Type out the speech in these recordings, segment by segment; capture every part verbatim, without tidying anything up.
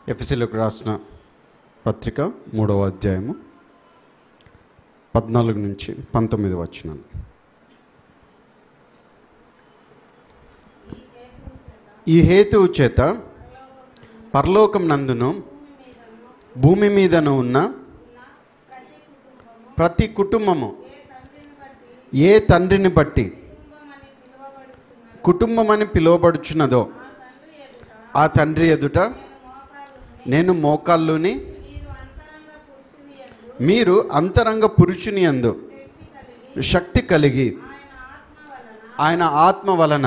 ఎఫెసీయులకు రాసిన పత్రిక మూడవ అధ్యాయము పద్నాలుగు నుంచి పంతొమ్మిది వచనాలు. ఈ హేతువు చేత పరలోకం నందును భూమి మీదను ఉన్న ప్రతి కుటుంబము ఏ తండ్రిని బట్టి కుటుంబం అని పిలువబడుచున్నదో ఆ తండ్రి ఎదుట నేను మోకాళ్ళుని మీరు అంతరంగ పురుషుని యందు శక్తి కలిగి ఆయన ఆత్మ వలన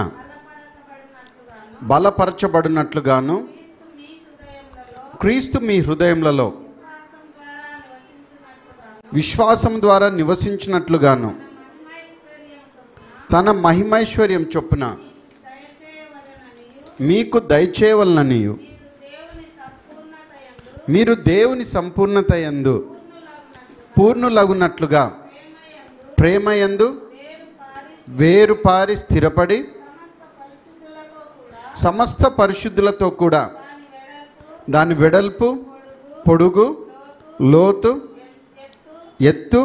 బలపరచబడినట్లుగాను క్రీస్తు మీ హృదయములలో విశ్వాసం ద్వారా నివసించినట్లుగాను తన మహిమైశ్వర్యం చొప్పున మీకు దయచేయవలననియు మీరు దేవుని సంపూర్ణత యందు పూర్ణులగునట్లుగా ప్రేమయందు వేరు పారి స్థిరపడి సమస్త పరిశుద్ధులతో కూడా దాని వెడల్పు పొడుగు లోతు ఎత్తు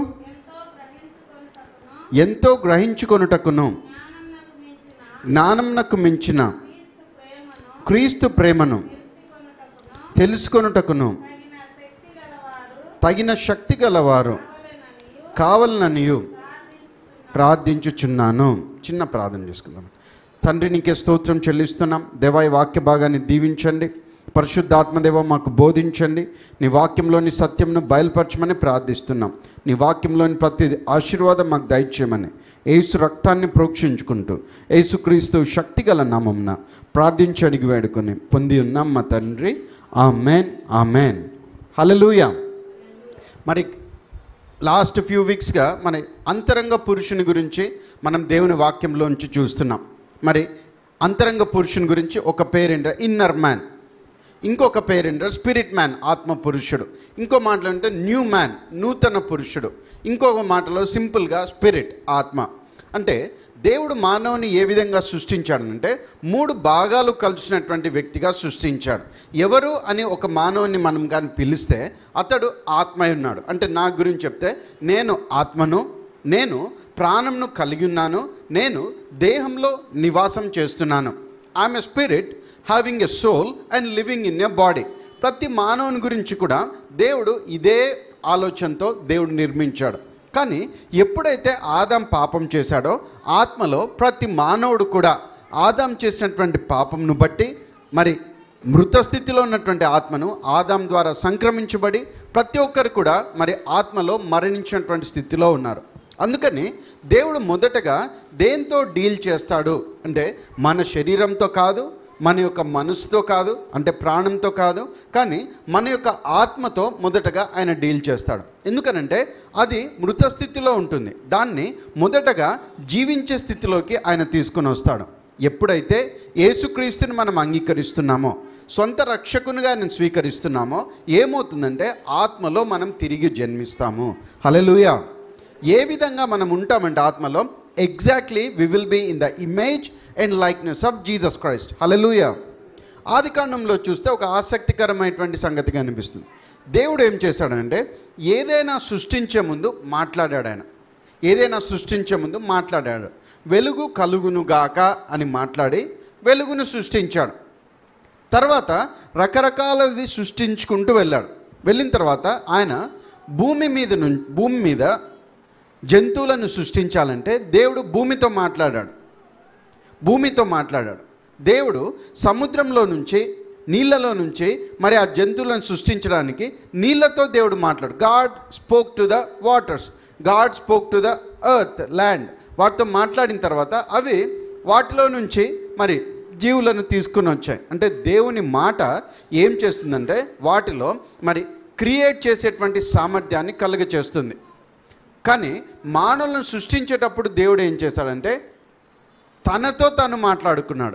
ఎంతో గ్రహించుకొనుటకును జ్ఞానమునకు మించిన క్రీస్తు ప్రేమను తెలుసుకొనుటకును తగిన శక్తి గలవారు కావాలననియు ప్రార్థించుచున్నాను. చిన్న ప్రార్థన చేసుకుందాం. తండ్రి, నీకే స్తోత్రం చెల్లిస్తున్నాం. దేవా, ఈ వాక్య భాగాన్ని దీవించండి. పరిశుద్ధాత్మదేవ మాకు బోధించండి. నీ వాక్యంలోని సత్యంను బయలుపరచమని ప్రార్థిస్తున్నాం. నీ వాక్యంలోని ప్రతి ఆశీర్వాదం మాకు దయచేయమని యేసు రక్తాన్ని ప్రోక్షించుకుంటూ యేసుక్రీస్తు శక్తిగల నామమున ప్రార్థించి అడిగి వేడుకొని పొంది ఉన్నాం మా తండ్రి. Amen, amen, hallelujah. మరి లాస్ట్ ఫ్యూ వీక్స్గా మన అంతరంగ పురుషుని గురించి మనం దేవుని వాక్యంలోంచి చూస్తున్నాం. మరి అంతరంగ పురుషుని గురించి ఒక పేరేంట ఇన్నర్ మ్యాన్, ఇంకొక పేరేంట స్పిరిట్ మ్యాన్ ఆత్మ పురుషుడు, ఇంకో మాటలో అంటే న్యూ మ్యాన్ నూతన పురుషుడు, ఇంకొక మాటలో సింపుల్గా స్పిరిట్ ఆత్మ. అంటే దేవుడు మానవుని ఏ విధంగా సృష్టించాడంటే మూడు భాగాలు కలిసినటువంటి వ్యక్తిగా సృష్టించాడు. ఎవరు అని ఒక మానవుని మనం కానీ పిలిస్తే అతడు ఆత్మ ఉన్నాడు. అంటే నా గురించి చెప్తే నేను ఆత్మను, నేను ప్రాణంను కలిగి ఉన్నాను, నేను దేహంలో నివాసం చేస్తున్నాను. I'm a spirit having a soul and living in a body. ప్రతి మానవుని గురించి కూడా దేవుడు ఇదే ఆలోచనతో దేవుడు నిర్మించాడు. కానీ ఎప్పుడైతే ఆదాం పాపం చేశాడో ఆత్మలో ప్రతి మానవుడు కూడా ఆదాం చేసినటువంటి పాపంను బట్టి మరి మృత స్థితిలో ఉన్నటువంటి ఆత్మను ఆదాం ద్వారా సంక్రమించబడి ప్రతి ఒక్కరు కూడా మరి ఆత్మలో మరణించినటువంటి స్థితిలో ఉన్నారు. అందుకని దేవుడు మొదటగా దేంతో డీల్ చేస్తాడు అంటే మన శరీరంతో కాదు, మన యొక్క మనసుతో కాదు, అంటే ప్రాణంతో కాదు, కానీ మన యొక్క ఆత్మతో మొదటగా ఆయన డీల్ చేస్తాడు. ఎందుకనంటే అది మృత స్థితిలో ఉంటుంది. దాన్ని మొదటగా జీవించే స్థితిలోకి ఆయన తీసుకొని వస్తాడు. ఎప్పుడైతే యేసుక్రీస్తుని మనం అంగీకరిస్తున్నామో, సొంత రక్షకునిగా ఆయన స్వీకరిస్తున్నామో ఏమవుతుందంటే ఆత్మలో మనం తిరిగి జన్మిస్తాము. హల్లెలూయా. ఏ విధంగా మనం ఉంటామంటే ఆత్మలో exactly we will be in the image and likeness of Jesus Christ. Hallelujah. ఆదికాండంలో చూస్తే ఒక ఆసక్తికరమైనటువంటి సంగతిగా అనిపిస్తుంది. దేవుడు ఏం చేశాడంటే ఏదైనా సృష్టించే ముందు మాట్లాడాడు. ఆయన ఏదైనా సృష్టించే ముందు మాట్లాడాడు. వెలుగు కలుగును గాక అని మాట్లాడి వెలుగును సృష్టించాడు. తర్వాత రకరకాలవి సృష్టించుకుంటూ వెళ్ళాడు. వెళ్ళిన తర్వాత ఆయన భూమి మీద ను భూమి మీద జంతువులను సృష్టించాలంటే దేవుడు భూమితో మాట్లాడాడు. భూమితో మాట్లాడాడు దేవుడు సముద్రంలో నుంచి, నీళ్ళలో నుంచి మరి ఆ జంతువులను సృష్టించడానికి నీళ్ళతో దేవుడు మాట్లాడు. God spoke to the waters, God spoke to the earth, land. వాటితో మాట్లాడిన తర్వాత అవి వాటిలో నుంచి మరి జీవులను తీసుకుని వచ్చాయి. అంటే దేవుని మాట ఏం చేస్తుందంటే వాటిలో మరి క్రియేట్ చేసేటువంటి సామర్థ్యాన్ని కలుగచేస్తుంది. కానీ మానవులను సృష్టించేటప్పుడు దేవుడు ఏం చేశాడంటే తనతో తాను మాట్లాడుకున్నాడు.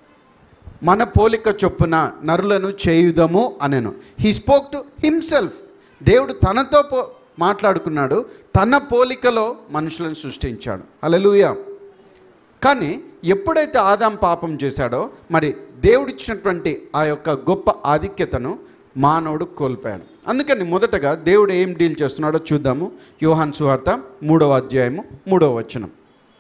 మన పోలిక చొప్పున నరులను చేయుదము అనెను. He spoke to himself. దేవుడు తనతో పో మాట్లాడుకున్నాడు, తన పోలికలో మనుషులను సృష్టించాడు. హల్లెలూయా. కానీ ఎప్పుడైతే ఆదాం పాపం చేశాడో మరి దేవుడిచ్చినటువంటి ఆ యొక్క గొప్ప ఆధిక్యతను మానవుడు కోల్పోయాడు. అందుకని మొదటగా దేవుడు ఏం డీల్ చేస్తున్నాడో చూద్దాము. యోహాను సువార్త మూడవ అధ్యాయము మూడవ వచనం.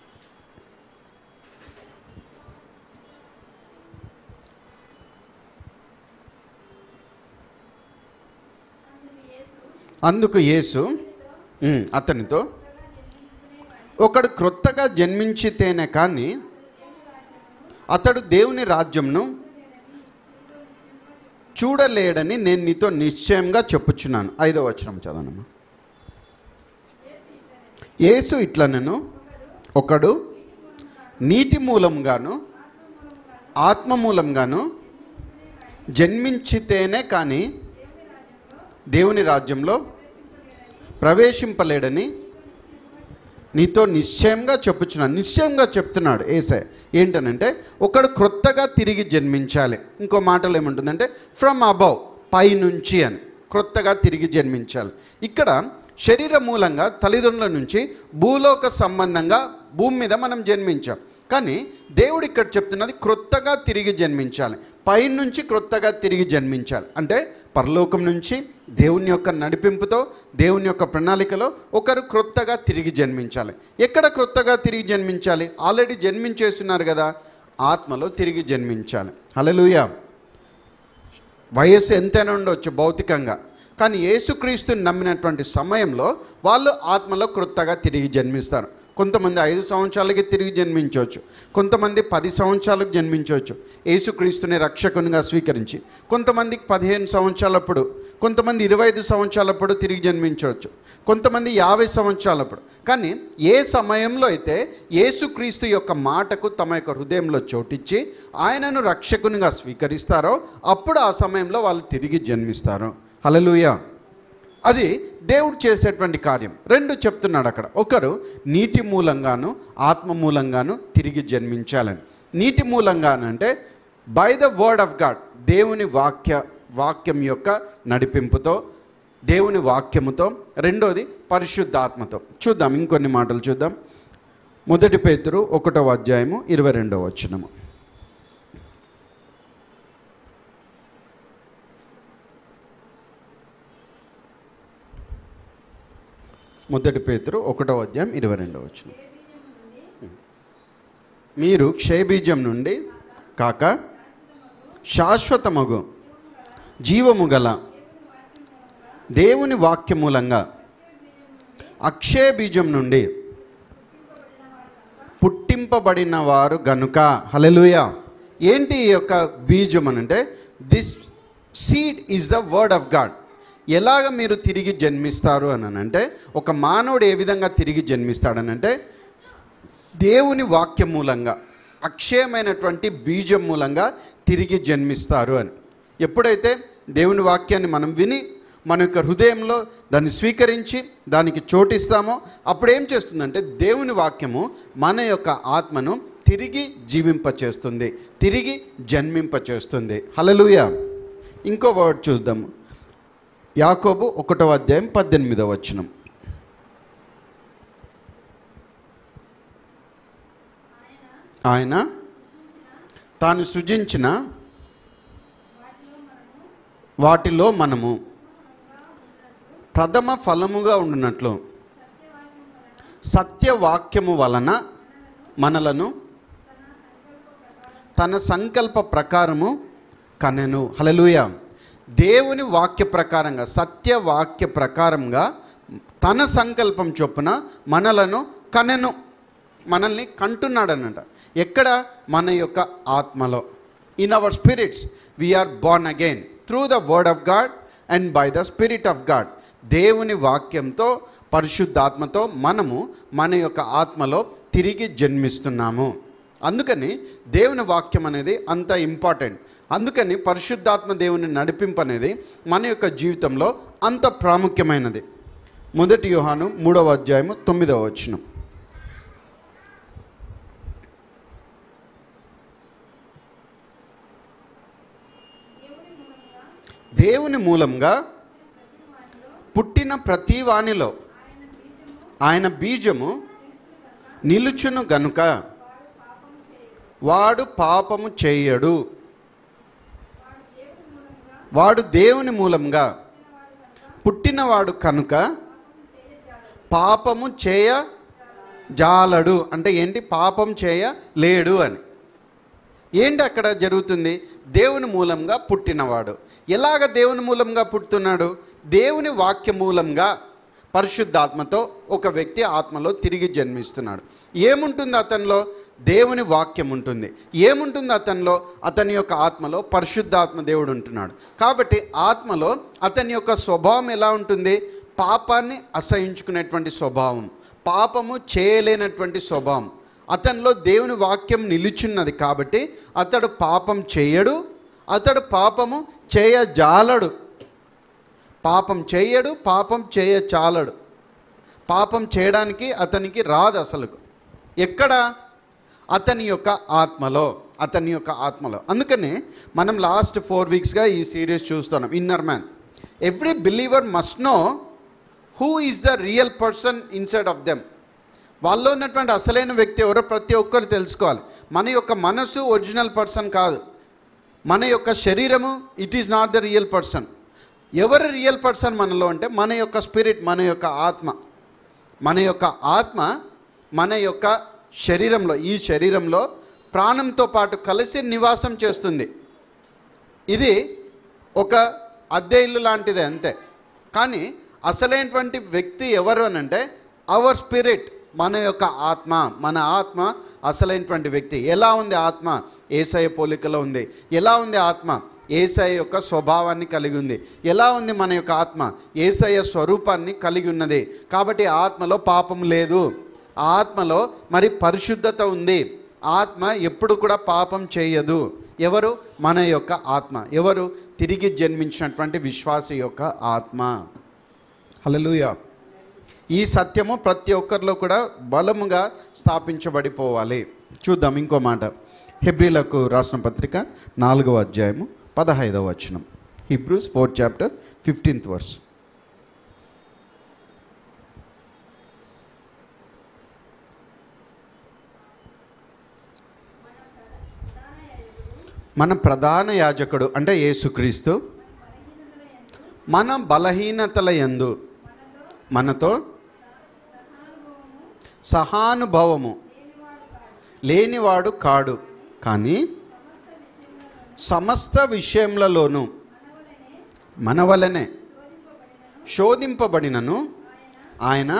అందుకు యేసు అతనితో, ఒకడు క్రొత్తగా జన్మించితేనే కానీ అతడు దేవుని రాజ్యంను చూడలేడని నేను నీతో నిశ్చయంగా చెప్పుచున్నాను. ఐదవ వచనం చదవనమ్మా. యేసు ఇట్లనెను, ఒకడు నీటి మూలంగాను ఆత్మ మూలంగాను జన్మించితేనే కానీ దేవుని రాజ్యంలో ప్రవేశింపలేడని నీతో నిశ్చయంగా చెప్పుచున్నాను. నిశ్చయంగా చెప్తున్నాడు యేసయ్య. ఏంటనంటే ఒకడు క్రొత్తగా తిరిగి జన్మించాలి. ఇంకో మాటలు ఏముంటుందంటే ఫ్రమ్ అబౌవ్, పైనుంచి అని, క్రొత్తగా తిరిగి జన్మించాలి. ఇక్కడ శరీర మూలంగా తల్లిదండ్రుల నుంచి భూలోక సంబంధంగా భూమి మీద మనం జన్మించాం. కానీ దేవుడు ఇక్కడ చెప్తున్నది క్రొత్తగా తిరిగి జన్మించాలి, పైనుంచి క్రొత్తగా తిరిగి జన్మించాలి. అంటే పరలోకం నుంచి దేవుని యొక్క నడిపింపుతో, దేవుని యొక్క ప్రణాళికలో ఒకరు క్రొత్తగా తిరిగి జన్మించాలి. ఎక్కడ క్రొత్తగా తిరిగి జన్మించాలి? ఆల్రెడీ జన్మించేస్తున్నారు కదా, ఆత్మలో తిరిగి జన్మించాలి. హల్లెలూయా. వయస్సు ఎంతైనా ఉండవచ్చు భౌతికంగా, కానీ యేసుక్రీస్తుని నమ్మినటువంటి సమయంలో వాళ్ళు ఆత్మలో క్రొత్తగా తిరిగి జన్మిస్తారు. కొంతమంది ఐదు సంవత్సరాలకి తిరిగి జన్మించవచ్చు, కొంతమంది పది సంవత్సరాలకు జన్మించవచ్చు యేసుక్రీస్తుని రక్షకునిగా స్వీకరించి, కొంతమందికి పదిహేను సంవత్సరాలప్పుడు, కొంతమంది ఇరవై ఐదు సంవత్సరాలప్పుడు తిరిగి జన్మించవచ్చు, కొంతమంది యాభై సంవత్సరాలప్పుడు. కానీ ఏ సమయంలో అయితే యేసుక్రీస్తు యొక్క మాటకు తమ యొక్క హృదయంలో చోటిచ్చి ఆయనను రక్షకునిగా స్వీకరిస్తారో అప్పుడు ఆ సమయంలో వాళ్ళు తిరిగి జన్మిస్తారు. హల్లెలూయా. అది దేవుడు చేసేటువంటి కార్యం. రెండు చెప్తున్నాడు అక్కడ. ఒకరు నీటి మూలంగాను ఆత్మ మూలంగాను తిరిగి జన్మించాలని. నీటి మూలంగానంటే by the word of God, దేవుని వాక్య వాక్యం యొక్క నడిపింపుతో, దేవుని వాక్యముతో. రెండోది పరిశుద్ధాత్మతో. చూద్దాం, ఇంకొన్ని మాటలు చూద్దాం. మొదటి పేతురు ఒకటవ అధ్యాయము ఇరవై రెండవ వచనము. మొదటి పేతురు ఒకటవ అధ్యాయం ఇరవై రెండవ వచనం. మీరు క్షయబీజం నుండి కాక శాశ్వతమగు జీవము గల దేవుని వాక్యమూలంగా అక్షయ బీజం నుండి పుట్టింపబడిన వారు గనుక. హల్లెలూయా. ఏంటి ఈ యొక్క బీజం అని అంటే, this seed is the word of God. ఎలాగ మీరు తిరిగి జన్మిస్తారు అని అంటే, ఒక మానవుడు ఏ విధంగా తిరిగి జన్మిస్తాడనంటే దేవుని వాక్యం మూలంగా, అక్షయమైనటువంటి బీజం మూలంగా తిరిగి జన్మిస్తారు అని. ఎప్పుడైతే దేవుని వాక్యాన్ని మనం విని మన యొక్క హృదయంలో దాన్ని స్వీకరించి దానికి చోటిస్తామో అప్పుడు ఏం చేస్తుందంటే దేవుని వాక్యము మన యొక్క ఆత్మను తిరిగి జీవింపచేస్తుంది, తిరిగి జన్మింపచేస్తుంది. హల్లెలూయా. ఇంకో వర్డ్ చూద్దాము. యాకోబు ఒకటవ అధ్యాయం పద్దెనిమిదవ వచనం. ఆయన తాను సృజించిన వాటిలో మనము ప్రథమ ఫలముగా ఉండునట్లు సత్యవాక్యము వలన మనలను తన సంకల్ప ప్రకారము కనెను. హల్లెలూయా. దేవుని వాక్య ప్రకారంగా, సత్యవాక్య ప్రకారంగా తన సంకల్పం చొప్పున మనలను కనెను, మనల్ని కంటున్నాడనంట. ఎక్కడ? మన యొక్క ఆత్మలో. In our spirits we're born again through the word of God and by the spirit of God. దేవుని వాక్యంతో, పరిశుద్ధాత్మతో మనము మన యొక్క ఆత్మలో తిరిగి జన్మిస్తున్నాము. అందుకని దేవుని వాక్యం అనేది అంత ఇంపార్టెంట్. అందుకని పరిశుద్ధాత్మ దేవుని నడిపింపు అనేది మన యొక్క జీవితంలో అంత ప్రాముఖ్యమైనది. మొదటి యోహాను మూడవ అధ్యాయము తొమ్మిదవ వచనం. దేవుని మూలంగా పుట్టిన ప్రతి వానిలో ఆయన బీజము నిలుచును గనుక వాడు పాపము చేయడు. వాడు దేవుని మూలంగా పుట్టినవాడు కనుక పాపము చేయ జాలడు. అంటే ఏంటి? పాపం చేయ లేడు అని. ఏంటి అక్కడ జరుగుతుంది? దేవుని మూలంగా పుట్టినవాడు. ఎలాగ దేవుని మూలంగా పుట్టుతున్నాడు? దేవుని వాక్య మూలంగా పరిశుద్ధాత్మతో ఒక వ్యక్తి ఆత్మలో తిరిగి జన్మిస్తున్నాడు. ఏముంటుంది అతనిలో? దేవుని వాక్యం ఉంటుంది. ఏముంటుంది అతనిలో? అతని యొక్క ఆత్మలో పరిశుద్ధాత్మ దేవుడు ఉంటున్నాడు. కాబట్టి ఆత్మలో అతని యొక్క స్వభావం ఎలా ఉంటుంది? పాపాన్ని అసహించుకునేటువంటి స్వభావం, పాపము చేయలేనటువంటి స్వభావం. అతనిలో దేవుని వాక్యం నిలుచున్నది కాబట్టి అతడు పాపం చేయడు, అతడు పాపము చేయజాలడు. పాపం చేయడు, పాపం చేయచాలడు. పాపం చేయడానికి అతనికి రాదు అసలు. ఎక్కడ? అతని యొక్క ఆత్మలో, అతని యొక్క ఆత్మలో. అందుకనే మనం లాస్ట్ ఫోర్ వీక్స్గా ఈ సిరీస్ చూస్తున్నాం, inner man. Every believer must know who is the real person inside of them. వాళ్ళలో ఉన్నటువంటి అసలైన వ్యక్తి ఎవరో ప్రతి ఒక్కరు తెలుసుకోవాలి. మన యొక్క మనసు ఒరిజినల్ పర్సన్ కాదు, మన యొక్క శరీరము it is not the real person. ఎవరు రియల్ పర్సన్ మనలో అంటే మన యొక్క స్పిరిట్, మన యొక్క ఆత్మ. మన యొక్క ఆత్మ మన యొక్క శరీరంలో, ఈ శరీరంలో ప్రాణంతో పాటు కలిసి నివాసం చేస్తుంది. ఇది ఒక అద్దె ఇల్లు లాంటిదే అంతే. కానీ అసలైనటువంటి వ్యక్తి ఎవరు అని అంటే అవర్ స్పిరిట్, మన యొక్క ఆత్మ. మన ఆత్మ అసలైనటువంటి వ్యక్తి. ఎలా ఉంది ఆత్మ? యేసయ్య పోలికలో ఉంది. ఎలా ఉంది ఆత్మ? యేసయ్య యొక్క స్వభావాన్ని కలిగి ఉంది. ఎలా ఉంది మన యొక్క ఆత్మ? యేసయ్య స్వరూపాన్ని కలిగి ఉన్నది. కాబట్టి ఆత్మలో పాపం లేదు, ఆత్మలో మరి పరిశుద్ధత ఉంది. ఆత్మ ఎప్పుడు కూడా పాపం చేయదు. ఎవరు? మన యొక్క ఆత్మ. ఎవరు? తిరిగి జన్మించినటువంటి విశ్వాసి యొక్క ఆత్మ. హల్లెలూయా. ఈ సత్యము ప్రతి ఒక్కరిలో కూడా బలముగా స్థాపించబడిపోవాలి. చూద్దాం ఇంకో మాట. హెబ్రీలకు రాసిన పత్రిక నాలుగవ అధ్యాయము పదహైదవ వచనం. Hebrews fourth chapter fifteenth verse. మన ప్రధాన యాజకుడు అంటే యేసుక్రీస్తు మన బలహీనతల యందు మనతో సహానుభవము లేనివాడు కాడు, కానీ సమస్త విషయములలోనూ మన వలనే శోధింపబడినను ఆయన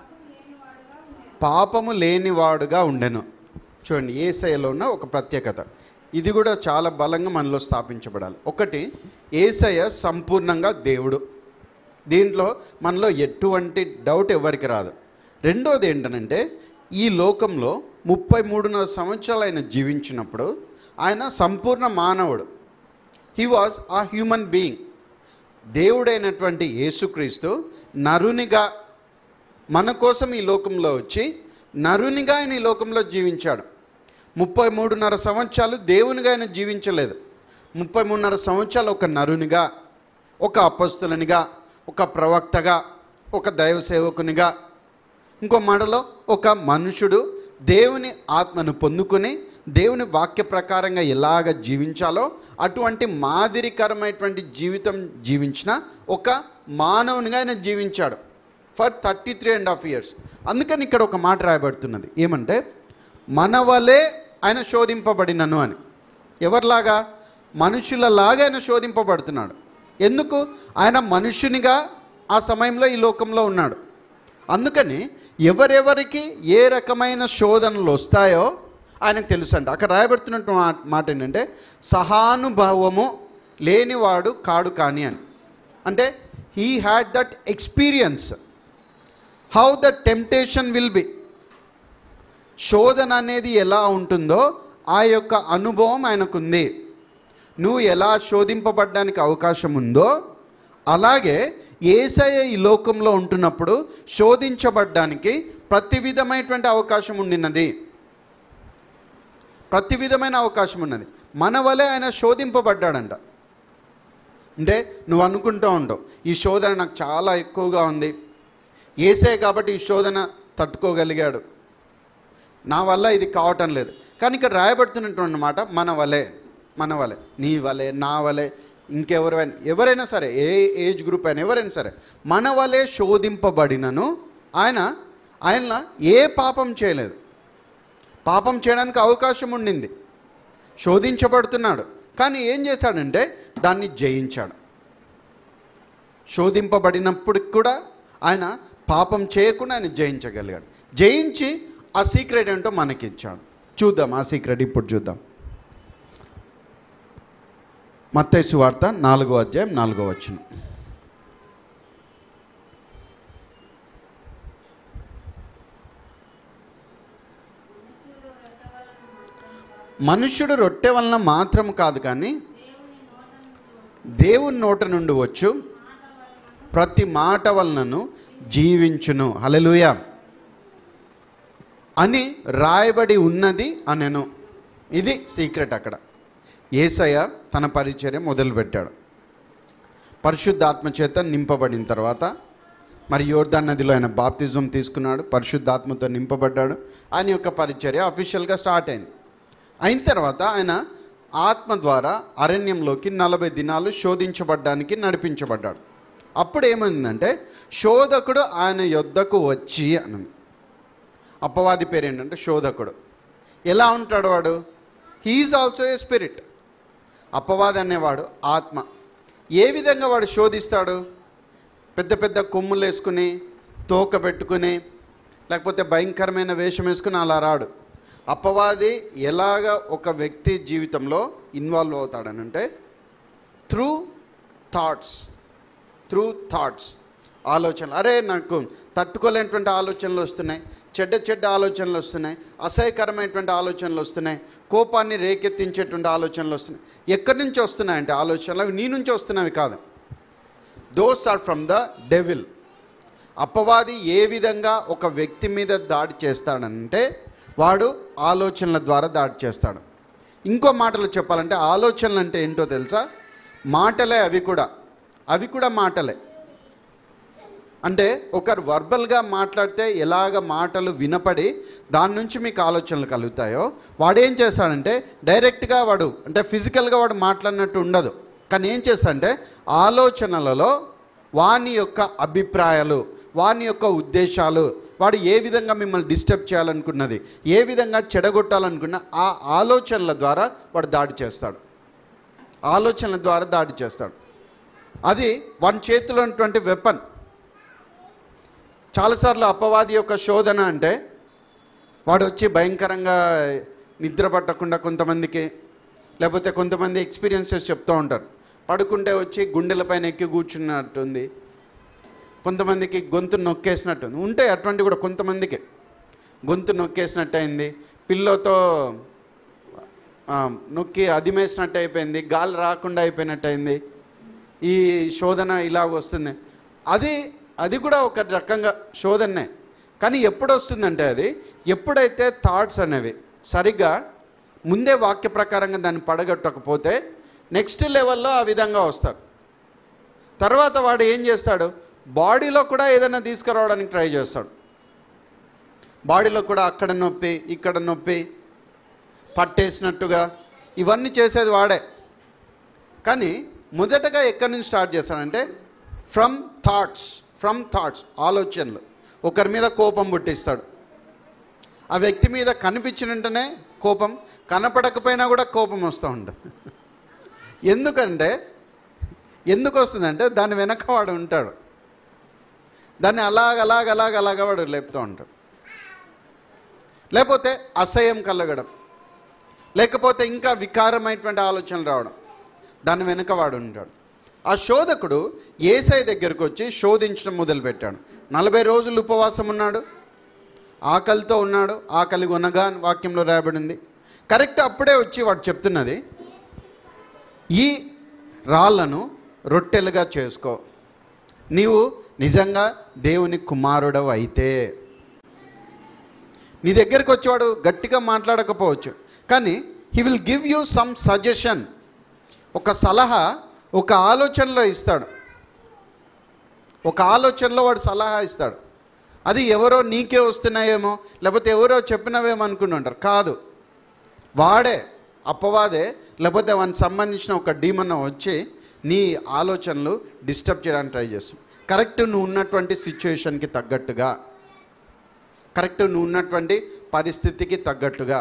పాపము లేనివాడుగా ఉండెను. చూడండి, యేసయ్యలో ఉన్న ఒక ప్రత్యేకత. ఇది కూడా చాలా బలంగా మనలో స్థాపించబడాలి. ఒకటి, యేసయ్య సంపూర్ణంగా దేవుడు. దీంట్లో మనలో ఎటువంటి డౌట్ ఎవరికి రాదు. రెండోది ఏంటంటే ఈ లోకంలో ముప్పై మూడున్నర సంవత్సరాలు ఆయన జీవించినప్పుడు ఆయన సంపూర్ణ మానవుడు. He was a human being. దేవుడైనటువంటి యేసుక్రీస్తు నరునిగా మన కోసం ఈ లోకంలో వచ్చి నరునిగా ఆయన ఈ లోకంలో జీవించాడు. ముప్పై మూడున్నర సంవత్సరాలు దేవునిగా ఆయన జీవించలేదు. ముప్పై మూడున్నర సంవత్సరాలు ఒక నరునిగా, ఒక అపొస్తలునిగా, ఒక ప్రవక్తగా, ఒక దైవ సేవకునిగా, ఇంకో మాటలో ఒక మనుషుడు దేవుని ఆత్మను పొందుకొని దేవుని వాక్య ప్రకారంగా ఎలాగ జీవించాలో అటువంటి మాదిరికరమైనటువంటి జీవితం జీవించిన ఒక మానవునిగా ఆయన జీవించాడు for thirty three and half years. అందుకని ఇక్కడ ఒక మాట రాయబడుతున్నది ఏమంటే మన వలే ఆయన శోధింపబడినను అని. ఎవరిలాగా? మనుషులలాగా ఆయన శోధింపబడుతున్నాడు. ఎందుకు? ఆయన మనుషునిగా ఆ సమయంలో ఈ లోకంలో ఉన్నాడు. అందుకని ఎవరెవరికి ఏ రకమైన శోధనలు వస్తాయో ఆయనకు తెలుసు అంట. అక్కడ రాయబడుతున్నట్టు మాట ఏంటంటే సహానుభావము లేనివాడు కాడు కానీ అని. అంటే he had that experience how the temptation will be. శోధన అనేది ఎలా ఉంటుందో ఆ యొక్క అనుభవం ఆయనకుంది. నువ్వు ఎలా శోధింపబడడానికి అవకాశం ఉందో అలాగే యేసయ్య ఈ లోకంలో ఉంటున్నప్పుడు శోధించబడ్డానికి ప్రతి విధమైనటువంటి అవకాశం ఉండినది. ప్రతి విధమైన అవకాశం ఉన్నది. మన వలే ఆయన శోధింపబడ్డాడంట. అంటే నువ్వు అనుకుంటూ ఉంటావు ఈ శోధన నాకు చాలా ఎక్కువగా ఉంది, యేసయ్య కాబట్టి ఈ శోధన తట్టుకోగలిగాడు, నా వల్ల ఇది కావటం లేదు. కానీ ఇక్కడ రాయబడుతున్నటువంటి మాట మన వలే, మన వలే, నీ వలే, నా వలే, ఇంకెవరైనా ఎవరైనా సరే, ఏ ఏజ్ గ్రూప్ అయినా ఎవరైనా సరే, మన వలే శోధింపబడినను ఆయన ఆయన ఏ పాపం చేయలేదు. పాపం చేయడానికి అవకాశం ఉండింది, శోధించబడుతున్నాడు, కానీ ఏం చేశాడంటే దాన్ని జయించాడు. శోధింపబడినప్పటికి కూడా ఆయన పాపం చేయకుండా ఆయన జయించగలిగాడు. జయించి ఆ సీక్రెట్ ఏంటో మనకిచ్చాడు. చూద్దాం ఆ సీక్రెట్ ఇప్పుడు చూద్దాం. మత్తయి సువార్త నాలుగో అధ్యాయం నాలుగో వచనం. మనుష్యుడు రొట్టె వలన మాత్రం కాదు కానీ దేవుని నోట నుండి వచ్చు ప్రతి మాట వలనను జీవించును. హల్లెలూయా అని రాయబడి ఉన్నది అనెను. ఇది సీక్రెట్. అక్కడ యేసయ్య తన పరిచర్య మొదలుపెట్టాడు. పరిశుద్ధాత్మ చేత నింపబడిన తర్వాత మరి యోర్దాన్ నదిలో ఆయన బాప్తిజం తీసుకున్నాడు, పరిశుద్ధాత్మతో నింపబడ్డాడు. ఆయన యొక్క పరిచర్య అఫీషియల్గా స్టార్ట్ అయింది. అయిన తర్వాత ఆయన ఆత్మ ద్వారా అరణ్యంలోకి నలభై దినాలు శోధించబడ్డానికి నడిపించబడ్డాడు. అప్పుడు ఏమైందంటే శోధకుడు ఆయన యొద్దకు వచ్చి అని. అపవాది పేరు ఏంటంటే శోధకుడు. ఎలా ఉంటాడు వాడు? He is also a spirit. అపవాది అనేవాడు ఆత్మ. ఏ విధంగా వాడు శోధిస్తాడు? పెద్ద పెద్ద కొమ్ములు వేసుకుని, తోక పెట్టుకుని, లేకపోతే భయంకరమైన వేషం వేసుకుని అలా రాడు. అపవాది ఎలాగ ఒక వ్యక్తి జీవితంలో ఇన్వాల్వ్ అవుతాడనంటే త్రూ థాట్స్ త్రూ థాట్స్ ఆలోచనలు. అరే నాకు తట్టుకోలేనటువంటి ఆలోచనలు వస్తున్నాయి, చెడ్డ చెడ్డ ఆలోచనలు వస్తున్నాయి, అసహ్యకరమైనటువంటి ఆలోచనలు వస్తున్నాయి, కోపాన్ని రేకెత్తించేటువంటి ఆలోచనలు వస్తున్నాయి. ఎక్కడి నుంచి వస్తున్నాయంటే ఆలోచనలు అవి నీ నుంచి వస్తున్నవి కాదు. Those are from the devil. అపవాది ఏ విధంగా ఒక వ్యక్తి మీద దాడి చేస్తాడంటే వాడు ఆలోచనల ద్వారా దాడి చేస్తాడు. ఇంకో మాటలు చెప్పాలంటే ఆలోచనలు అంటే ఏంటో తెలుసా? మాటలే అవి కూడా అవి కూడా మాటలే. అంటే ఒకరు వర్బల్గా మాట్లాడితే ఎలాగ మాటలు వినపడి దాని నుంచి మీకు ఆలోచనలు కలుగుతాయో వాడేం చేస్తాడంటే డైరెక్ట్గా వాడు అంటే ఫిజికల్గా వాడు మాట్లాడినట్టు ఉండదు. కానీ ఏం చేస్తాడంటే ఆలోచనలలో వాని యొక్క అభిప్రాయాలు, వాని యొక్క ఉద్దేశాలు, వాడు ఏ విధంగా మిమ్మల్ని డిస్టర్బ్ చేయాలనుకున్నది, ఏ విధంగా చెడగొట్టాలనుకున్న ఆ ఆలోచనల ద్వారా వాడు దాడి చేస్తాడు. ఆలోచనల ద్వారా దాడి చేస్తాడు. అది వాని చేతిలో ఉన్నటువంటి వెపన్. చాలాసార్లు అపవాది యొక్క శోధన అంటే వాడు వచ్చి భయంకరంగా నిద్ర పట్టకుండా కొంతమందికి, లేకపోతే కొంతమంది ఎక్స్పీరియన్సెస్ చెప్తూ ఉంటారు. పడుకుంటే వచ్చి గుండెలపైన ఎక్కి కూర్చున్నట్టుంది, కొంతమందికి గొంతు నొక్కేసినట్టుంది. ఉంటాయి అటువంటి కూడా. కొంతమందికి గొంతు నొక్కేసినట్టు అయింది, పిల్లోతో నొక్కి అదిమేసినట్టు అయిపోయింది, గాలి రాకుండా అయిపోయినట్టు అయింది. ఈ శోధన ఇలాగ వస్తుంది. అది అది కూడా ఒక రకంగా శోధనే. కానీ ఎప్పుడు వస్తుందంటే అది ఎప్పుడైతే థాట్స్ అనేవి సరిగ్గా ముందే వాక్య ప్రకారంగా దాన్ని పడగొట్టకపోతే నెక్స్ట్ లెవెల్లో ఆ విధంగా వస్తాడు. తర్వాత వాడు ఏం చేస్తాడు? బాడీలో కూడా ఏదైనా తీసుకురావడానికి ట్రై చేస్తాడు. బాడీలో కూడా అక్కడ నొప్పి, ఇక్కడ నొప్పి, పట్టేసినట్టుగా ఇవన్నీ చేసేది వాడే. కానీ మొదటగా ఎక్కడి నుంచి స్టార్ట్ చేస్తాడంటే ఫ్రమ్ థాట్స్ ఫ్రమ్ థాట్స్ ఆలోచనలు. ఒకరి మీద కోపం పుట్టిస్తాడు. ఆ వ్యక్తి మీద కనిపించిన వెంటనే కోపం, కనపడకపోయినా కూడా కోపం వస్తూ ఉంటుంది. ఎందుకంటే ఎందుకు వస్తుందంటే దాని వెనక వాడు ఉంటాడు. దాన్ని అలాగ అలాగ అలాగ అలాగ వాడు లేపుతూ ఉంటాడు. లేకపోతే అసహ్యం కలగడం, లేకపోతే ఇంకా వికారమైనటువంటి ఆలోచనలు రావడం, దాని వెనుక వాడు ఉంటాడు. ఆ శోధకుడు యేసయ్య దగ్గరకు వచ్చి శోధించడం మొదలుపెట్టాడు. నలభై రోజులు ఉపవాసం ఉన్నాడు, ఆకలితో ఉన్నాడు. ఆకలి కొనగా వాక్యంలో రాయబడింది. కరెక్ట్ అప్పుడే వచ్చి వాడు చెప్తున్నది, ఈ రాళ్లను రొట్టెలుగా చేసుకో, నీవు నిజంగా దేవుని కుమారుడవు అయితే. నీ దగ్గరికి వచ్చేవాడు గట్టిగా మాట్లాడకపోవచ్చు, కానీ he will give you some suggestion. ఒక సలహా ఒక ఆలోచనలో ఇస్తాడు. ఒక ఆలోచనలో వాడు సలహా ఇస్తాడు. అది ఎవరో నీకే వస్తున్నాయేమో, లేకపోతే ఎవరో చెప్పినవేమో అనుకుంటుంటారు. కాదు, వాడే అపవాదే, లేకపోతే వానికి సంబంధించిన ఒక డీమన్ వచ్చి నీ ఆలోచనలు డిస్టర్బ్ చేయడానికి ట్రై చేస్తుంది. కరెక్ట్ నువ్వు ఉన్నటువంటి సిచ్యువేషన్కి తగ్గట్టుగా, కరెక్ట్ నువ్వు ఉన్నటువంటి పరిస్థితికి తగ్గట్టుగా.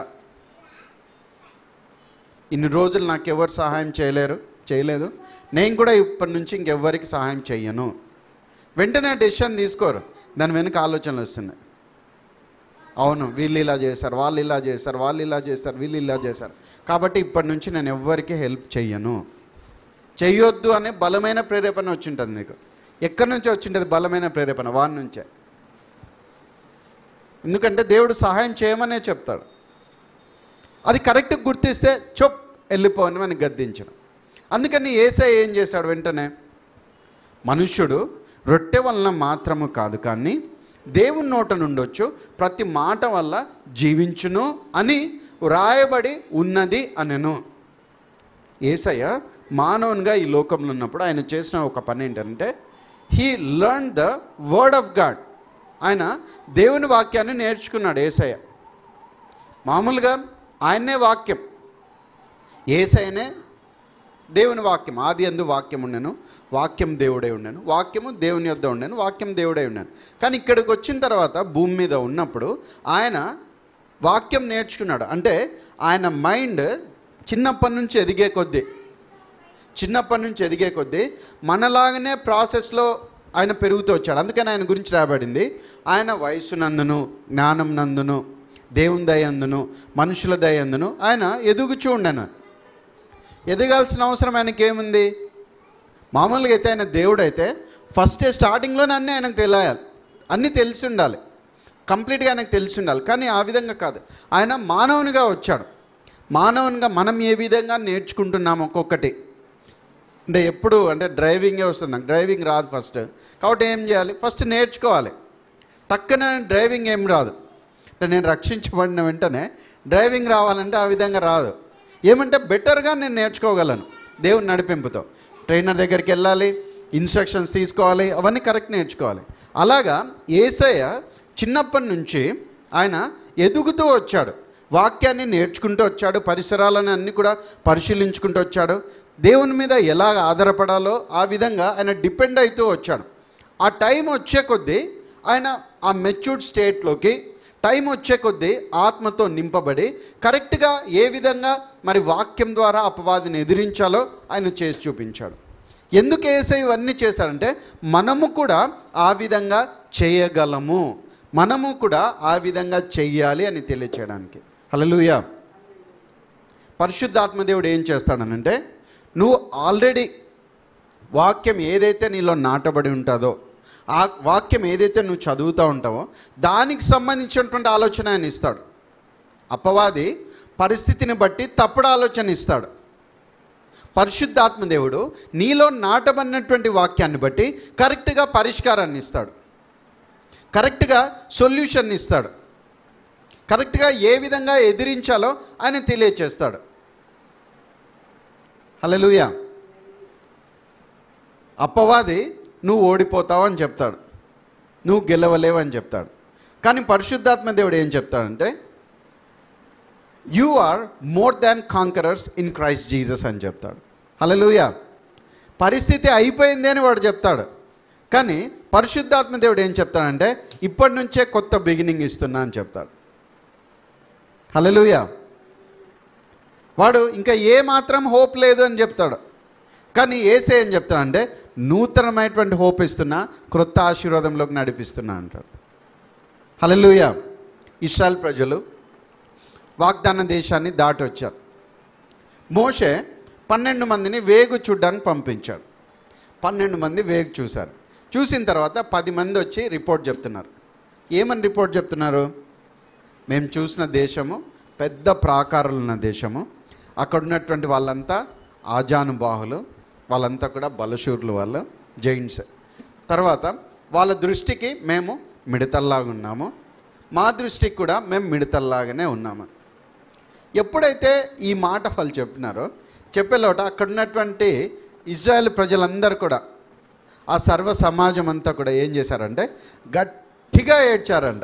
ఇన్ని రోజులు నాకు ఎవరు సహాయం చేయలేరు చేయలేదు నేను కూడా ఇప్పటి నుంచి ఇంకెవ్వరికి సహాయం చెయ్యను. వెంటనే డెసిషన్ తీసుకోరు, దాని వెనుక ఆలోచనలు వస్తున్నాయి. అవును, వీళ్ళు ఇలా చేశారు, వాళ్ళు ఇలా చేశారు, వాళ్ళు ఇలా చేశారు, వీళ్ళు ఇలా చేశారు, కాబట్టి ఇప్పటి నుంచి నేను ఎవ్వరికి హెల్ప్ చెయ్యను, చెయ్యొద్దు అనే బలమైన ప్రేరేపణ వచ్చి ఉంటుంది నీకు. ఎక్కడి నుంచి వచ్చింటుంది బలమైన ప్రేరేపణ? వాడి నుంచే. ఎందుకంటే దేవుడు సహాయం చేయమనే చెప్తాడు. అది కరెక్ట్గా గుర్తిస్తే చొప్ వెళ్ళిపోని మనకి గద్దించడం. అందుకని యేసయ్య ఏం చేశాడు? వెంటనే మనుష్యుడు రొట్టె వలన మాత్రము కాదు కానీ దేవుని నోట నుండొచ్చు ప్రతి మాట వల్ల జీవించును అని వ్రాయబడి ఉన్నది అనెను. యేసయ్య మానవునిగా ఈ లోకంలో ఉన్నప్పుడు ఆయన చేసిన ఒక పని ఏంటంటే he learn the word of God. ఆయన దేవుని వాక్యాన్ని నేర్చుకున్నాడు యేసయ్య. మామూలుగా ఆయనే వాక్యం, యేసయ్యనే దేవుని వాక్యం. ఆది యందు వాక్యం ఉండెను, వాక్యం దేవుడై ఉండెను, వాక్యము దేవుని యొద్ద ఉండెను, వాక్యం దేవుడై ఉండెను. కానీ ఇక్కడికి వచ్చిన తర్వాత భూమి మీద ఉన్నప్పుడు ఆయన వాక్యం నేర్చుకున్నాడు. అంటే ఆయన మైండ్ చిన్నప్పటి నుంచి ఎదిగే కొద్దీ చిన్నప్పటి నుంచి ఎదిగే కొద్దీ మనలాగానే ప్రాసెస్లో ఆయన పెరుగుతూ వచ్చాడు. అందుకని ఆయన గురించి రాబడింది, ఆయన వయసు నందును, జ్ఞానం నందును, దేవుని దయందును, మనుషుల దయందును ఆయన ఎదుగుచూ ఉండను. ఎదగాల్సిన అవసరం ఆయనకి ఏముంది? మామూలుగా అయితే ఆయన దేవుడు అయితే ఫస్ట్ స్టార్టింగ్లోనే అన్నీ ఆయనకు తెలియాలి, అన్నీ తెలిసి ఉండాలి, కంప్లీట్గా ఆయనకు తెలిసి ఉండాలి. కానీ ఆ విధంగా కాదు, ఆయన మానవునిగా వచ్చాడు. మానవునిగా మనం ఏ విధంగా నేర్చుకుంటున్నాము ఒక్కొక్కటి. అంటే ఎప్పుడు అంటే డ్రైవింగే వస్తుంది, నాకు డ్రైవింగ్ రాదు ఫస్ట్, కాబట్టి ఏం చేయాలి? ఫస్ట్ నేర్చుకోవాలి. టక్కున డ్రైవింగ్ ఏం రాదు. అంటే నేను రక్షించబడిన వెంటనే డ్రైవింగ్ రావాలంటే ఆ విధంగా రాదు. ఏమంటే బెటర్గా నేను నేర్చుకోగలను దేవుని నడిపింపుతో. ట్రైనర్ దగ్గరికి వెళ్ళాలి, ఇన్స్ట్రక్షన్స్ తీసుకోవాలి, అవన్నీ కరెక్ట్ నేర్చుకోవాలి. అలాగా యేసయ్య చిన్నప్పటి నుంచి ఆయన ఎదుగుతూ వచ్చాడు, వాక్యాన్ని నేర్చుకుంటూ వచ్చాడు, పరిసరాలను అన్నీ కూడా పరిశీలించుకుంటూ వచ్చాడు, దేవుని మీద ఎలా ఆధారపడాలో ఆ విధంగా ఆయన డిపెండ్ అవుతూ వచ్చాడు. ఆ టైం వచ్చే కొద్దీ ఆయన ఆ మెచ్యూర్డ్ స్టేట్లోకి టైం వచ్చే కొద్దీ ఆత్మతో నింపబడి కరెక్ట్గా ఏ విధంగా మరి వాక్యం ద్వారా అపవాదిని ఎదిరించాలో ఆయన చేసి చూపించాడు. ఎందుకు యేసయ్య ఇవన్నీ చేశాడంటే మనము కూడా ఆ విధంగా చేయగలము, మనము కూడా ఆ విధంగా చెయ్యాలి అని తెలియచేయడానికి. హల్లెలూయా. పరిశుద్ధాత్మ దేవుడు ఏం చేస్తాడనంటే నువ్వు ఆల్రెడీ వాక్యం ఏదైతే నీలో నాటబడి ఉంటుందో, ఆ వాక్యం ఏదైతే నువ్వు చదువుతూ ఉంటావో దానికి సంబంధించినటువంటి ఆలోచన ఆయన ఇస్తాడు. అపవాది పరిస్థితిని బట్టి తప్పుడు ఆలోచన ఇస్తాడు. పరిశుద్ధాత్మ దేవుడు నీలో నాటబడినటువంటి వాక్యాన్ని బట్టి కరెక్ట్గా పరిష్కారాన్ని ఇస్తాడు, కరెక్ట్గా సొల్యూషన్ ఇస్తాడు, కరెక్ట్గా ఏ విధంగా ఎదిరించాలో ఆయన తెలియచేస్తాడు. హల్లెలూయా. అపవాది నువ్వు ఓడిపోతావు అని చెప్తాడు, నువ్వు గెలవలేవు అని చెప్తాడు. కానీ పరిశుద్ధాత్మ దేవుడు ఏం చెప్తాడంటే you are more than conquerors in Christ Jesus అని చెప్తాడు. హల్లెలూయా. పరిస్థితి అయిపోయింది అని వాడు చెప్తాడు, కానీ పరిశుద్ధాత్మ దేవుడు ఏం చెప్తాడంటే ఇప్పటి నుంచే కొత్త బిగినింగ్ ఇస్తున్నా అని చెప్తాడు. హల్లెలూయా. వాడు ఇంకా ఏ మాత్రం హోప్ లేదు అని చెప్తాడు, కానీ యేసయ్య ఏం చెప్తాడంటే నూతనమైనటువంటి హోప్ ఇస్తున్నా, క్రొత్త ఆశీర్వాదంలోకి నడిపిస్తున్నా అంటాడు. హల్లెలూయా. ఇశ్రాయేలు ప్రజలు వాగ్దాన దేశాన్ని దాటి వచ్చారు. మోషే పన్నెండు మందిని వేగు చూడ్డానికి పంపించాడు. పన్నెండు మంది వేగు చూశారు. చూసిన తర్వాత పది మంది వచ్చి రిపోర్ట్ చెప్తున్నారు. ఏమని రిపోర్ట్ చెప్తున్నారు? మేము చూసిన దేశము పెద్ద ప్రాకారాలు ఉన్న దేశము, అక్కడ ఉన్నటువంటి వాళ్ళంతా ఆజానుబాహులు, వాళ్ళంతా కూడా బలశూరులు, వాళ్ళు జైంట్స్. తర్వాత వాళ్ళ దృష్టికి మేము మిడతల్లాగా ఉన్నాము, మా దృష్టికి కూడా మేము మిడతల్లాగానే ఉన్నాము. ఎప్పుడైతే ఈ మాట వాళ్ళు చెప్పినారో చెప్పేలోట అక్కడ ఉన్నటువంటి ఇజ్రాయెల్ ప్రజలందరూ కూడా, ఆ సర్వ సమాజం అంతా కూడా ఏం చేశారంటే గట్టిగా ఏడ్చారంట,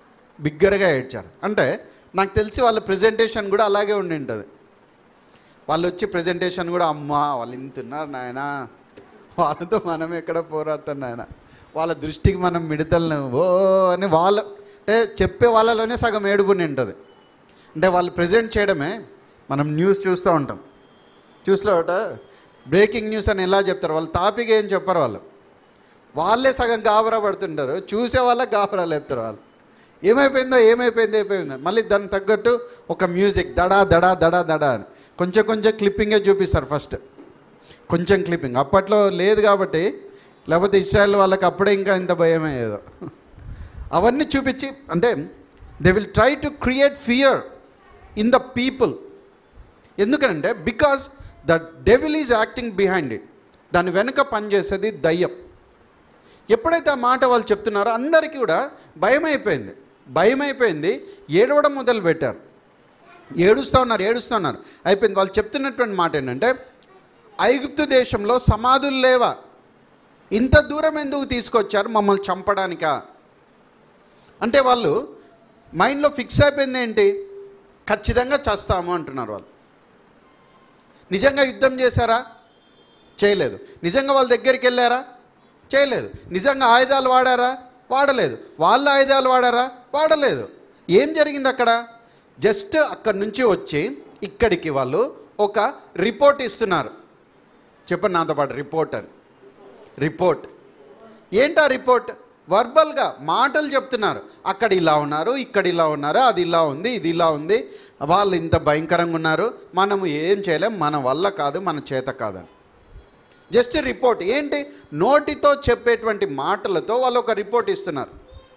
బిగ్గరగా ఏడ్చారు. అంటే నాకు తెలిసి వాళ్ళ ప్రజెంటేషన్ కూడా అలాగే ఉండి ఉంటుంది. వాళ్ళు వచ్చి ప్రజెంటేషన్ కూడా, అమ్మా వాళ్ళు ఇంత ఉన్నారు నాయన, వాళ్ళతో మనం ఎక్కడ పోరాడుతాం నాయన, వాళ్ళ దృష్టికి మనం మిడతలను ఓ అని వాళ్ళ అంటే చెప్పే వాళ్ళలోనే సగం ఏడుపుని ఉంటుంది. అంటే వాళ్ళు ప్రజెంట్ చేయడమే. మనం న్యూస్ చూస్తూ ఉంటాం, చూస్తూ బ్రేకింగ్ న్యూస్ అని ఎలా చెప్తారు, వాళ్ళు టాపిక్ ఏం చెప్పరు, వాళ్ళు వాళ్ళే సగం గాబరా పడుతుంటారు, చూసే వాళ్ళకి గాబరా లేపుతారు. వాళ్ళు ఏమైపోయిందో ఏమైపోయిందో అయిపోయిందో మళ్ళీ దానికి తగ్గట్టు ఒక మ్యూజిక్ దడా దడా దడా దడా అని కొంచెం కొంచెం క్లిప్పింగే చూపిస్తారు. ఫస్ట్ కొంచెం క్లిప్పింగ్, అప్పట్లో లేదు కాబట్టి, లేకపోతే ఇస్రాయేల్ వాళ్ళకి అప్పుడే ఇంకా ఇంత భయమే ఏదో. అవన్నీ చూపించి అంటే they will try to create fear in the people. ఎందుకంటే because the devil is acting behind it. దాని వెనుక పనిచేసేది దయ్యం. ఎప్పుడైతే ఆ మాట వాళ్ళు చెప్తున్నారో అందరికీ కూడా భయం అయిపోయింది. భయం అయిపోయింది, ఏడవడం మొదలు పెట్టారు. ఏడుస్తూ ఉన్నారు ఏడుస్తూ ఉన్నారు అయిపోయింది. వాళ్ళు చెప్తున్నటువంటి మాట ఏంటంటే, ఐగుప్తు దేశంలో సమాధులు లేవా, ఇంత దూరం ఎందుకు తీసుకొచ్చారు మమ్మల్ని చంపడానికా? అంటే వాళ్ళు మైండ్లో ఫిక్స్ అయిపోయింది ఏంటి, ఖచ్చితంగా చేస్తాము అంటున్నారు. వాళ్ళు నిజంగా యుద్ధం చేశారా? చేయలేదు. నిజంగా వాళ్ళ దగ్గరికి వెళ్ళారా? చేయలేదు. నిజంగా ఆయుధాలు వాడారా? వాడలేదు. వాళ్ళ ఆయుధాలు వాడారా? వాడలేదు. ఏం జరిగింది అక్కడ? జస్ట్ అక్కడి నుంచి వచ్చి ఇక్కడికి వాళ్ళు ఒక రిపోర్ట్ ఇస్తున్నారు. చెప్పండి నాతో పాటు, రిపోర్ట్ అని. రిపోర్ట్ ఏంటా రిపోర్ట్? వర్బల్గా మాటలు చెప్తున్నారు. అక్కడ ఇలా ఉన్నారు, ఇక్కడ ఇలా ఉన్నారు, అది ఇలా ఉంది, ఇది ఇలా ఉంది, వాళ్ళు ఇంత భయంకరంగా ఉన్నారు, మనము ఏం చేయలేం, మన వల్ల కాదు, మన చేత కాదని. Just report. ఏంటి? నోటితో చెప్పేటువంటి మాటలతో వాళ్ళు ఒక రిపోర్ట్ ఇస్తున్నారు.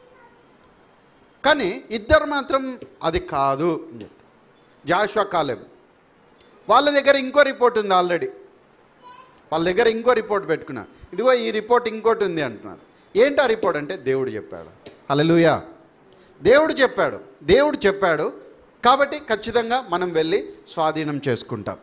కానీ ఇద్దరు మాత్రం అది కాదు అని చెప్తారు. జాషువా, కాలేబ్ వాళ్ళ దగ్గర ఇంకో రిపోర్ట్ ఉంది ఆల్రెడీ. వాళ్ళ దగ్గర ఇంకో రిపోర్ట్ పెట్టుకున్నారు. ఇదిగో ఈ రిపోర్ట్ ఇంకోటి ఉంది అంటున్నారు. ఏంటి ఆ రిపోర్ట్ అంటే, దేవుడు చెప్పాడు. హల్లెలూయా. దేవుడు చెప్పాడు, దేవుడు చెప్పాడు కాబట్టి ఖచ్చితంగా మనం వెళ్ళి స్వాధీనం చేసుకుంటాం.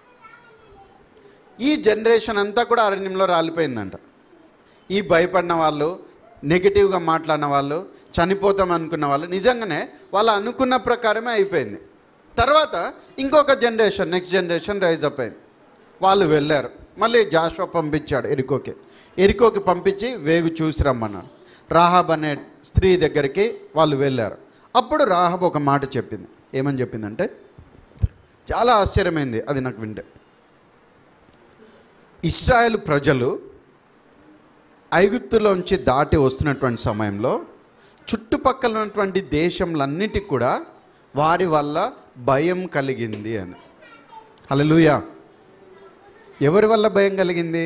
ఈ జనరేషన్ అంతా కూడా అరణ్యంలో రాలిపోయిందంట. ఈ భయపడిన వాళ్ళు, నెగిటివ్గా మాట్లాడిన వాళ్ళు, చనిపోతాం అనుకున్న వాళ్ళు, నిజంగానే వాళ్ళు అనుకున్న ప్రకారమే అయిపోయింది. తర్వాత ఇంకొక generation, next generation rise up అయింది. వాళ్ళు వెళ్ళారు. మళ్ళీ జాషువా పంపించాడు ఎరికోకి. ఎరికోకి పంపించి వేగు చూసి రమ్మన్నాడు. రాహాబ్ అనే స్త్రీ దగ్గరికి వాళ్ళు వెళ్ళారు. అప్పుడు రాహాబ్ ఒక మాట చెప్పింది. ఏమని చెప్పిందంటే, చాలా ఆశ్చర్యమైంది అది నాకు వింటే. ఇశ్రాయేలు ప్రజలు ఐగుప్తులోంచి దాటి వస్తున్నటువంటి సమయంలో చుట్టుపక్కల ఉన్నటువంటి దేశంలన్నిటికీ కూడా వారి వల్ల భయం కలిగింది అని. హల్లెలూయా. ఎవరి వల్ల భయం కలిగింది?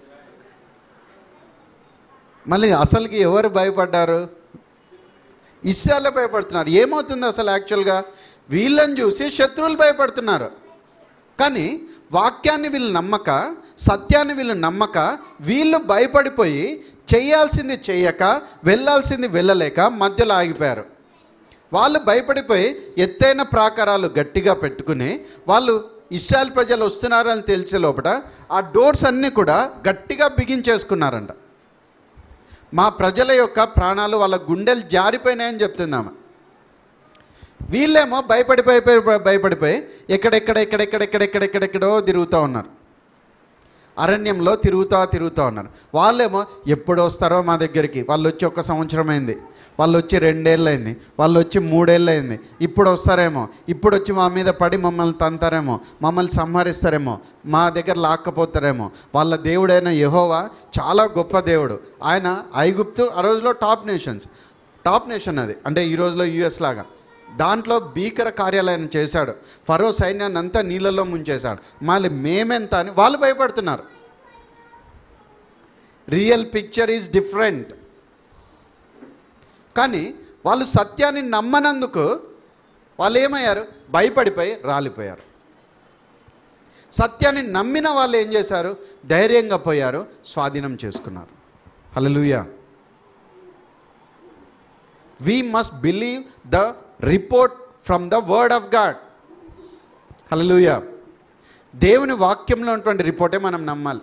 మళ్ళీ అసలుకి ఎవరు భయపడ్డారు? ఇశ్రాయేలు భయపడుతున్నారు. ఏమవుతుంది అసలు యాక్చువల్గా? వీళ్ళని చూసి శత్రువులు భయపడుతున్నారు. కానీ వాక్యాన్ని వీళ్ళు నమ్మక, సత్యాన్ని వీళ్ళు నమ్మక, వీళ్ళు భయపడిపోయి చేయాల్సింది చేయక, వెళ్ళాల్సింది వెళ్ళలేక మధ్యలో ఆగిపోయారు. వాళ్ళు భయపడిపోయి ఎత్తైన ప్రాకారాలు గట్టిగా పెట్టుకుని, వాళ్ళు ఇశ్రాయేలు ప్రజలు వస్తున్నారు అని తెలిసే లోపల ఆ డోర్స్ అన్నీ కూడా గట్టిగా బిగించేసుకున్నారంట. మా ప్రజల యొక్క ప్రాణాలు వాళ్ళ గుండెలు జారిపోయినాయని చెప్తుందామా. వీళ్ళేమో భయపడిపోయి భయపడిపోయి ఎక్కడెక్కడ ఎక్కడెక్కడెక్కడెక్కడెక్కడెక్కడో తిరుగుతూ ఉన్నారు. అరణ్యంలో తిరుగుతూ తిరుగుతూ ఉన్నారు. వాళ్ళేమో ఎప్పుడు వస్తారో మా దగ్గరికి. వాళ్ళు వచ్చి ఒక సంవత్సరం అయింది, వాళ్ళు వచ్చి రెండేళ్ళు అయింది, వాళ్ళు వచ్చి మూడేళ్ళు అయింది, ఇప్పుడు వస్తారేమో, ఇప్పుడు వచ్చి మా మీద పడి మమ్మల్ని తంతారేమో, మమ్మల్ని సంహరిస్తారేమో, మా దగ్గర లాక్కపోతారేమో. వాళ్ళ దేవుడైన యెహోవా చాలా గొప్ప దేవుడు. ఆయన ఐగుప్తు ఆ రోజులో టాప్ నేషన్స్, టాప్ నేషన్ అది. అంటే ఈ రోజులో యూఎస్ లాగా దాంట్లో భీకర కార్యాలయం చేశాడు. ఫరో సైన్యాన్ని అంతా నీళ్ళలో ముంచేశాడు. మళ్ళీ మేమెంత అని వాళ్ళు భయపడుతున్నారు. Real picture is different. కానీ వాళ్ళు సత్యాన్ని నమ్మనందుకు వాళ్ళు ఏమయ్యారు? భయపడిపోయి రాలిపోయారు. సత్యాన్ని నమ్మిన వాళ్ళు ఏం చేశారు? ధైర్యంగా పోయారు, స్వాధీనం చేసుకున్నారు. హల్లెలూయా. We must believe the report from the word of God. హల్లెలూయా. దేవుని వాక్యంలో ఉన్నటువంటి రిపోర్టే మనం నమ్మాలి.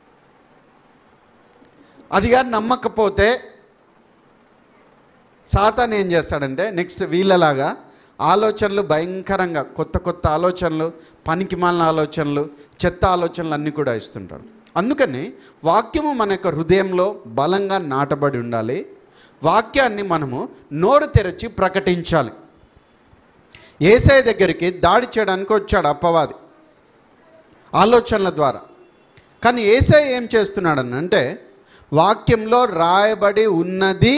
అదిగా నమ్మకపోతే సాతాను ఏం చేస్తాడంటే నెక్స్ట్ వీళ్ళలాగా ఆలోచనలు భయంకరంగా కొత్త కొత్త ఆలోచనలు, పనికిమాలిన ఆలోచనలు, చెత్త ఆలోచనలు అన్నీ కూడా ఇస్తుంటాడు. అందుకని వాక్యము మన యొక్క హృదయంలో బలంగా నాటబడి ఉండాలి. వాక్యాన్ని మనము నోరు తెరచి ప్రకటించాలి. యేసయ్య దగ్గరికి దాడి చేయడానికి వచ్చాడు అపవాది ఆలోచనల ద్వారా. కానీ యేసయ్య ఏం చేస్తున్నాడని అంటే, వాక్యంలో రాయబడి ఉన్నది